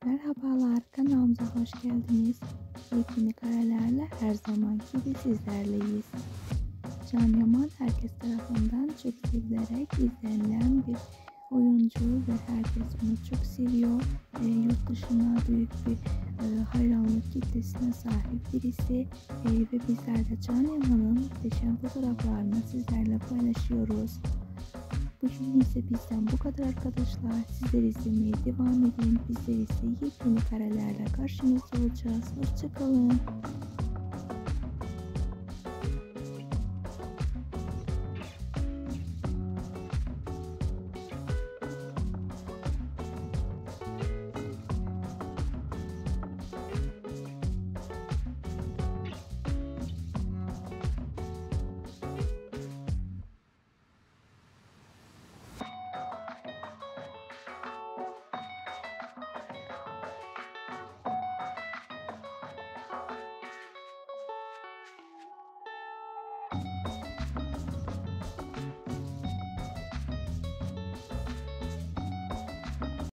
Merhabalar, kanalımıza hoş geldiniz. Yepyeni karelerle her zamanki gibi sizlerleyiz. Can Yaman herkes tarafından çok sevilerek izlenilen bir oyuncu ve herkes onu çok seviyor. Yurt dışına büyük bir hayranlık kitlesine sahip birisi. Ve bizler de Can Yaman'ın muhteşem fotoğraflarını sizlerle paylaşıyoruz. Bugün ise bizden bu kadar arkadaşlar. Sizler izlemeye devam edin. Bizler ise yepyeni karelerle karşınızda olacağız. Hoşçakalın.